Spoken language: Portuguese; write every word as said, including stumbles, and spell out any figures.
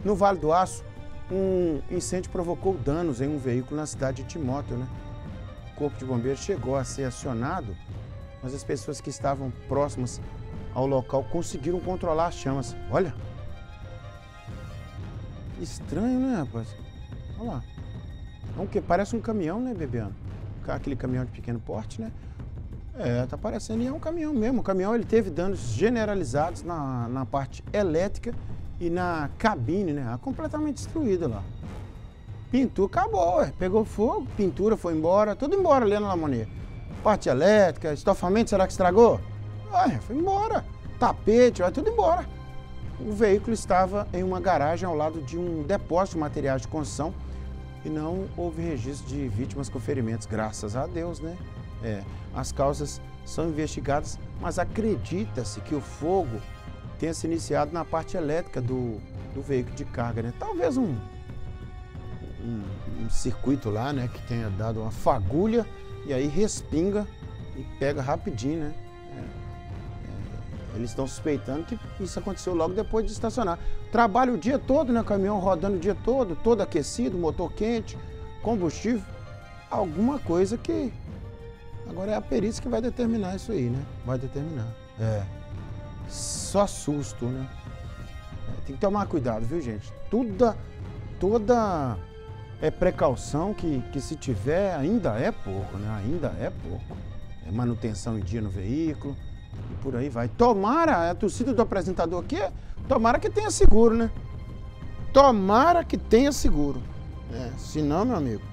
No Vale do Aço, um incêndio provocou danos em um veículo na cidade de Timóteo, né? O corpo de bombeiros chegou a ser acionado, mas as pessoas que estavam próximas ao local conseguiram controlar as chamas. Olha! Estranho, né, rapaz? Olha lá. É um que parece um caminhão, né, Bebiano? Aquele caminhão de pequeno porte, né? É, tá parecendo e é um caminhão mesmo. O caminhão ele teve danos generalizados na, na parte elétrica e na cabine, né? Completamente destruída lá. Pintura acabou, ué. Pegou fogo, pintura foi embora, tudo embora ali na Lamonier. Parte elétrica, estofamento, será que estragou? Ué, foi embora. Tapete, vai tudo embora. O veículo estava em uma garagem ao lado de um depósito de materiais de construção e não houve registro de vítimas com ferimentos, graças a Deus, né? É, as causas são investigadas, mas acredita-se que o fogo tenha se iniciado na parte elétrica do, do veículo de carga, né? Talvez um, um, um circuito lá, né, que tenha dado uma fagulha e aí respinga e pega rapidinho, né? É, é, eles estão suspeitando que isso aconteceu logo depois de estacionar. Trabalha o dia todo, né? O caminhão rodando o dia todo, todo aquecido, motor quente, combustível. Alguma coisa que... Agora é a perícia que vai determinar isso aí, né? Vai determinar. É. Só susto, né? É, tem que tomar cuidado, viu, gente? Toda, toda é precaução que, que se tiver ainda é pouco, né? Ainda é pouco. É manutenção em dia no veículo e por aí vai. Tomara, a torcida do apresentador aqui, tomara que tenha seguro, né? Tomara que tenha seguro. É, se não, meu amigo,